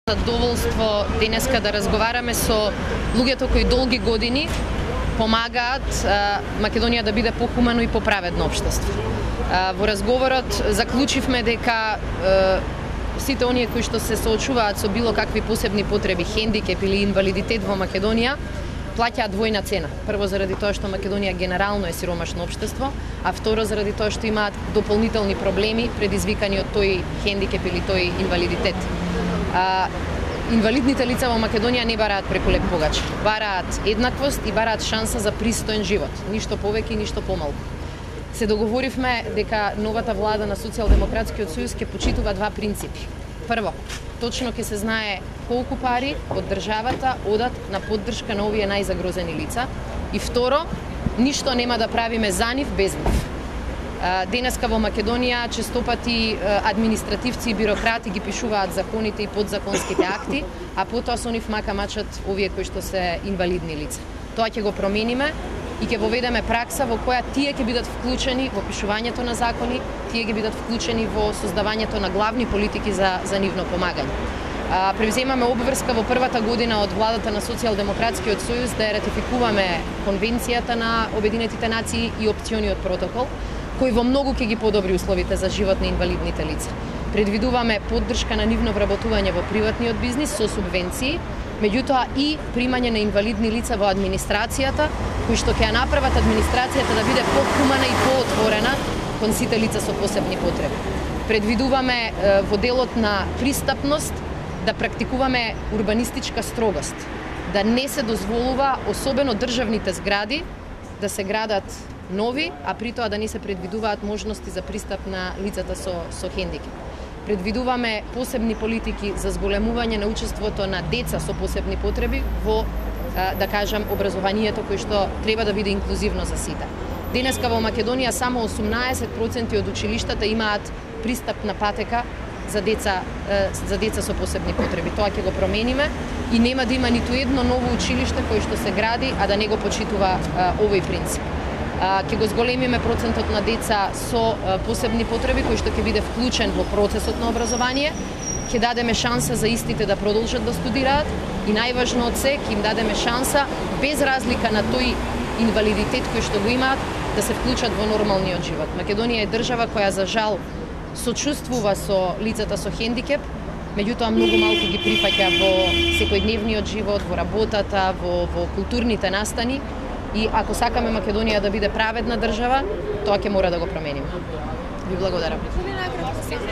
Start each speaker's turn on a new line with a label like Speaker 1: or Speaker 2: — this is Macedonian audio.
Speaker 1: Задоволство денеска да разговараме со луѓето кои долги години помагаат Македонија да биде похумано и поправедно општество. Во разговорот заклучивме дека сите оние кои што се соочуваат со било какви посебни потреби, хендикеп или инвалидитет во Македонија, плаќаат двојна цена. Прво заради тоа што Македонија генерално е сиромашно општество, а второ заради тоа што имаат дополнителни проблеми предизвикани од тој хендикеп или тој инвалидитет. Инвалидните лица во Македонија не бараат преку леп погач. Бараат еднаквост и бараат шанса за пристоен живот. Ништо повеќе и ништо помалку. Се договоривме дека новата влада на Социјалдемократскиот сојуз ќе почитува два принципи. Прво, точно ќе се знае колку пари од државата одат на поддршка на овие најзагрозени лица. И второ, ништо нема да правиме за нив без нив. Денеска во Македонија честопати административци и бирократи ги пишуваат законите и подзаконските акти, а потоа со нив мака мачат овие кои што се инвалидни лица. Тоа ќе го промениме и ќе воведеме пракса во која тие ќе бидат вклучени во пишувањето на закони, тие ќе бидат вклучени во создавањето на главни политики за нивно помагање. Превземаме обврска во првата година од владата на Социјалдемократскиот сојуз да ја ратификуваме Конвенцијата на Обединетите нации и опциониот протокол, кој во многу ќе ги подобри условите за живот на инвалидните лица. Предвидуваме поддршка на нивно вработување во приватниот бизнис со субвенции, меѓутоа и примање на инвалидни лица во администрацијата, кои што ќе ја направат администрацијата да биде похумана и поотворена кон сите лица со посебни потреби. Предвидуваме во делот на пристапност да практикуваме урбанистичка строгост, да не се дозволува особено државните згради да се градат нови, а при тоа да не се предвидуваат можности за пристап на лицата со хендикеп. Предвидуваме посебни политики за зголемување на учеството на деца со посебни потреби во, да кажам, образованието кој што треба да биде инклузивно за сите. Денеска во Македонија само 18% од училиштата имаат пристапна патека за деца со посебни потреби. Тоа ќе го промениме и нема да има ниту едно ново училиште кое што се гради, а да не го почитува овој принцип. Ќе го зголемиме процентот на деца со посебни потреби кој што ќе биде вклучен во процесот на образование, ќе дадеме шанса за истите да продолжат да студираат и најважно од се, ќе им дадеме шанса без разлика на тој инвалидитет кој што го имаат да се вклучат во нормалниот живот. Македонија е држава која за жал сочувствува со лицата со хендикеп, меѓутоа многу малку ги прифаќа во секојдневниот живот, во работата, во културните настани. И ако сакаме Македонија да биде праведна држава, тоа ќе мора да го промениме. Ви благодарам.